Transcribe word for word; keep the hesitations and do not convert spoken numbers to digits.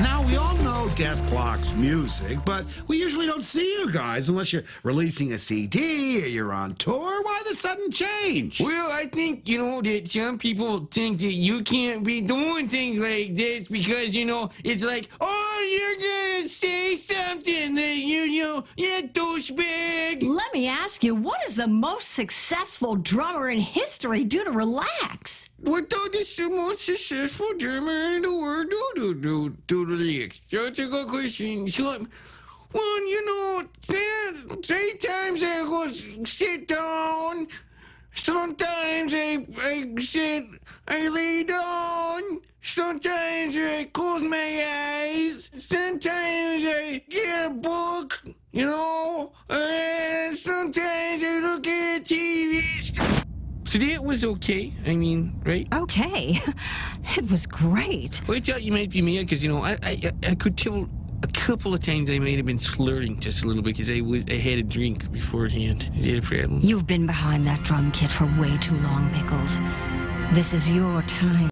Now, we all know Death Clock's music, but we usually don't see you guys unless you're releasing a C D or you're on tour. Why the sudden change? Well, I think, you know, that some people think that you can't be doing things like this because, you know, it's like, oh, you're gonna say something that you, you know, you're douchebag. Let me ask you, what is the most successful drummer in history do to relax? What though is the most successful drummer in the world do do do do to relax? That's a good question. So, well, you know, three times I go sit down. Sometimes I, I sit, I lay down. Sometimes I close my eyes. Sometimes I get a book, you know. And sometimes I look at T V. So that was okay. I mean, right? Okay. It was great. Well, I thought you might be mad because, you know, I, I I could tell a couple of times I might have been slurring just a little bit because I, was, I had a drink beforehand. Is that a problem? You've been behind that drum kit for way too long, Pickles. This is your time.